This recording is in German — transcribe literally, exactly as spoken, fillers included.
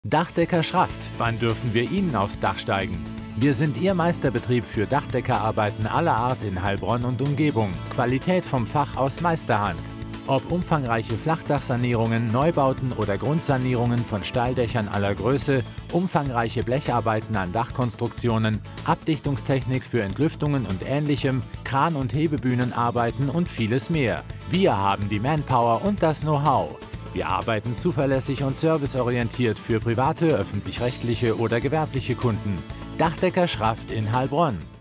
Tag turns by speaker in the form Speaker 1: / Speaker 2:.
Speaker 1: Dachdecker Schraft. Wann dürfen wir Ihnen aufs Dach steigen? Wir sind Ihr Meisterbetrieb für Dachdeckerarbeiten aller Art in Heilbronn und Umgebung. Qualität vom Fach aus Meisterhand. Ob umfangreiche Flachdachsanierungen, Neubauten oder Grundsanierungen von Steildächern aller Größe, umfangreiche Blecharbeiten an Dachkonstruktionen, Abdichtungstechnik für Entlüftungen und Ähnlichem, Kran- und Hebebühnenarbeiten und vieles mehr. Wir haben die Manpower und das Know-how. Wir arbeiten zuverlässig und serviceorientiert für private, öffentlich-rechtliche oder gewerbliche Kunden. Dachdecker Schraft in Heilbronn.